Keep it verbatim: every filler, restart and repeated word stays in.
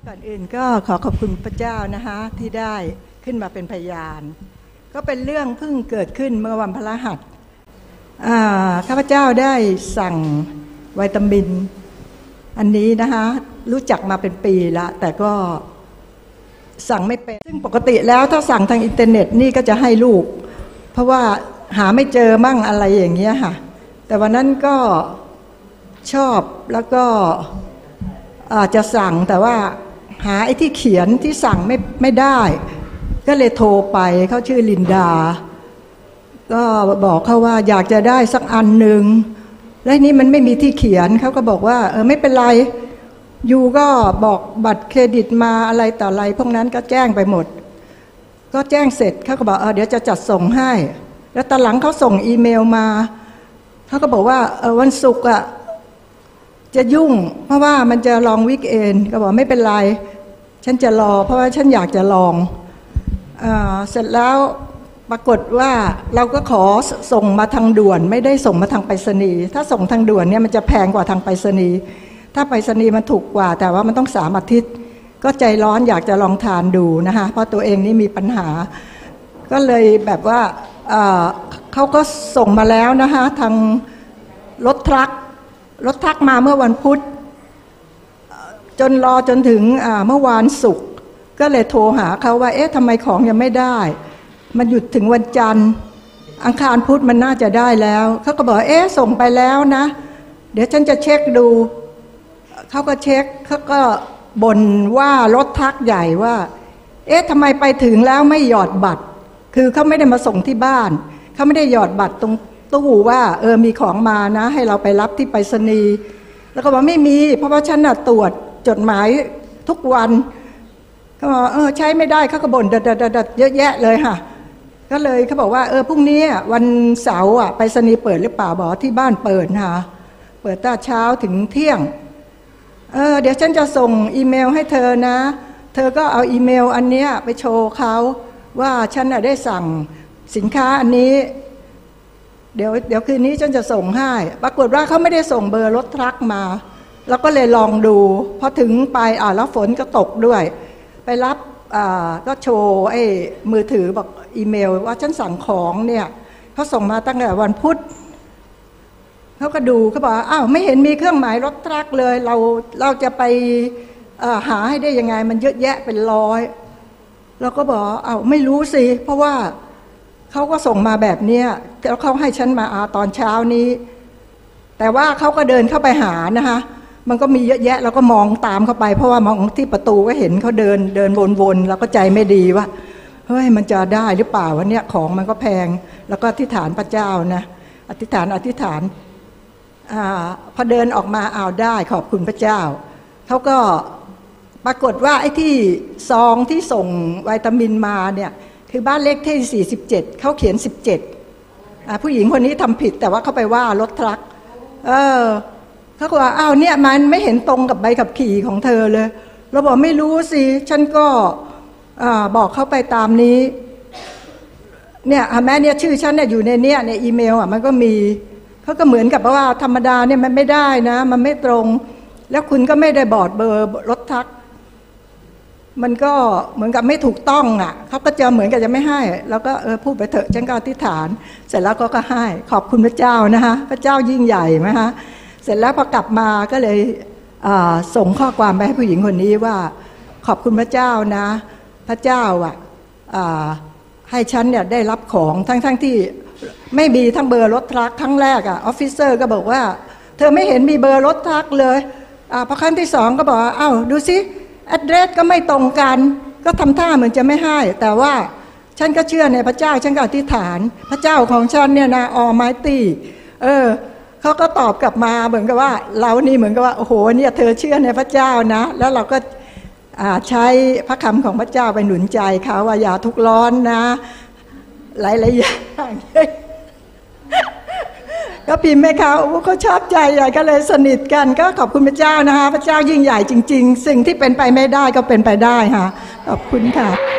ก่อนอื่นก็ขอขอบคุณพระเจ้านะคะที่ได้ขึ้นมาเป็นพยานก็เป็นเรื่องเพิ่งเกิดขึ้นเมื่อวันพฤหัสข้าพเจ้าได้สั่งวิตามินอันนี้นะคะรู้จักมาเป็นปีละแต่ก็สั่งไม่เป็นซึ่งปกติแล้วถ้าสั่งทางอินเทอร์เน็ตนี่ก็จะให้ลูกเพราะว่าหาไม่เจอมั่งอะไรอย่างเงี้ยค่ะแต่วันนั้นก็ชอบแล้วก็อาจจะสั่งแต่ว่าหาไอ้ที่เขียนที่สั่งไม่ไม่ได้ก็เลยโทรไปเขาชื่อลินดาก็บอกเขาว่าอยากจะได้สักอันหนึ่งแล้วนี่มันไม่มีที่เขียนเขาก็บอกว่าเออไม่เป็นไรยูก็บอกบัตรเครดิตมาอะไรต่ออะไรพวกนั้นก็แจ้งไปหมดก็แจ้งเสร็จเขาก็บอกเออเดี๋ยวจะจัดส่งให้แล้วตอนหลังเขาส่งอีเมลมาเขาก็บอกว่าเออวันศุกร์อ่ะจะยุ่งเพราะว่ามันจะลองวีคเอนด์ก็บอกไม่เป็นไรฉันจะรอเพราะว่าฉันอยากจะลองเอ่อเสร็จแล้วปรากฏว่าเราก็ขอส่งมาทางด่วนไม่ได้ส่งมาทางไปรษณีย์ถ้าส่งทางด่วนเนี่ยมันจะแพงกว่าทางไปรษณีย์ถ้าไปรษณีย์มันถูกกว่าแต่ว่ามันต้องสามอาทิตย์ก็ใจร้อนอยากจะลองทานดูนะคะเพราะตัวเองนี่มีปัญหาก็เลยแบบว่าเอ่อเขาก็ส่งมาแล้วนะคะทางรถทรัครถทรัคมาเมื่อวันพุธจนรอจนถึงเมื่อวานศุกร์ก็เลยโทรหาเขาว่าเอ๊ะทำไมของยังไม่ได้มันหยุดถึงวันจันทร์อังคารพุธมันน่าจะได้แล้วเขาก็บอกเอ๊ะส่งไปแล้วนะเดี๋ยวฉันจะเช็คดูเขาก็เช็คเขาก็บ่นว่ารถทรัคใหญ่ว่าเอ๊ะทำไมไปถึงแล้วไม่หยอดบัตรคือเขาไม่ได้มาส่งที่บ้านเขาไม่ได้หยอดบัตรตรงตู้ว่าเออมีของมานะให้เราไปรับที่ไปรษณีย์แล้วก็บอกไม่มีเพราะว่าฉันน่ะตรวจจดหมายทุกวันเขาบอกเออใช้ไม่ได้เขาก็บ่นดัดๆเยอะแยะเลยค่ะก็เลยเขาบอกว่าเออพรุ่งนี้วันเสาร์อ่ะไปรษณีย์เปิดหรือเปล่าบอกที่บ้านเปิดค่ะเปิดตั้งเช้าถึงเที่ยงเออเดี๋ยวฉันจะส่งอีเมลให้เธอนะเธอก็เอาอีเมลอันเนี้ยไปโชว์เขาว่าฉันน่ะได้สั่งสินค้าอันนี้เดี๋ยวเดี๋ยวคืนนี้ฉันจะส่งให้ปรากฏว่าเขาไม่ได้ส่งเบอร์รถทรัคมาเราก็เลยลองดูพอถึงไปอ่าแล้วฝนก็ตกด้วยไปรับอ่าก็โชว์ไอ้มือถือบอกอีเมลว่าฉันสั่งของเนี่ยเขาส่งมาตั้งแต่วันพุธเขาก็ดูเขาบอกอ้าวไม่เห็นมีเครื่องหมายรถทรัคเลยเราเราจะไปหาให้ได้ยังไงมันเยอะแยะเป็นร้อยเราก็บอกอ้าวไม่รู้สิเพราะว่าเขาก็ส่งมาแบบนี้แล้วเขาให้ฉันมาอาตอนเช้านี้แต่ว่าเขาก็เดินเข้าไปหานะคะมันก็มีเยอะแยะเราก็มองตามเข้าไปเพราะว่ามองที่ประตูก็เห็นเขาเดินเดินวนๆแล้วก็ใจไม่ดีว่าเฮ้ยมันจะได้หรือเปล่าวันนี้ของมันก็แพงแล้วก็อธิษฐานพระเจ้านะอธิษฐานอธิษฐานอ่าพอเดินออกมาเอาได้ขอบคุณพระเจ้าเขาก็ปรากฏว่าไอ้ที่ซองที่ส่งวิตามินมาเนี่ยคือบ้านเลขที่สี่สิบเจ็ดเขาเขียนสิบเจ็ดอ่าผู้หญิงคนนี้ทำผิดแต่ว่าเขาไปว่ารถทรัคเออเขาก็ว่าอ้าวเนี่ยมันไม่เห็นตรงกับใบขับขี่ของเธอเลยเราบอกไม่รู้สิฉันก็อ่าบอกเขาไปตามนี้เนี่ยแม่เนี่ยชื่อฉันเนี่ยอยู่ในเนี่ยในอีเมลอ่ะมันก็มีเขาก็เหมือนกับว่าธรรมดาเนี่ยมันไม่ได้นะมันไม่ตรงแล้วคุณก็ไม่ได้บอกเบอร์รถทรัคมันก็เหมือนกับไม่ถูกต้องอ่ะเขาก็จะเหมือนกับจะไม่ให้แล้วก็เออพูดไปเถอะฉันก็อธิษฐานเสร็จแล้วก็ก็ให้ขอบคุณพระเจ้านะคะพระเจ้ายิ่งใหญ่ไหมคะเสร็จแล้วพอกลับมาก็เลยส่งข้อความไปให้ผู้หญิงคนนี้ว่าขอบคุณพระเจ้านะพระเจ้าอ่ะให้ฉันเนี่ยได้รับของทั้งๆ ท, ที่ไม่มีทั้งเบอร์รถทรัคครั้งแรกอ่ะออฟฟิเซอร์ก็บอกว่าเธอไม่เห็นมีเบอร์รถทรัคเลยพอครั้งที่สองก็บอกอ้าวดูสิแอดเดรสก็ไม่ตรงกันก็ทำท่าเหมือนจะไม่ให้แต่ว่าฉันก็เชื่อในพระเจ้าฉันก็อธิษฐานพระเจ้าของฉันเนี่ยนะออไมตี้เออเขาก็ตอบกลับมาเหมือนกับว่าเรานี่เหมือนกับว่าโอ้โหเนี่ยเธอเชื่อในพระเจ้านะแล้วเราก็ใช้พระคำของพระเจ้าไปหนุนใจเขาว่าอย่าทุกข์ร้อนนะหลายๆอย่างก็พิมพ์ให้เขาเขาชอบใจใหญ่ก็เลยสนิทกันก็ขอบคุณพระเจ้านะคะพระเจ้ายิ่งใหญ่จริงๆสิ่งที่เป็นไปไม่ได้ก็เป็นไปได้ค่ะขอบคุณค่ะ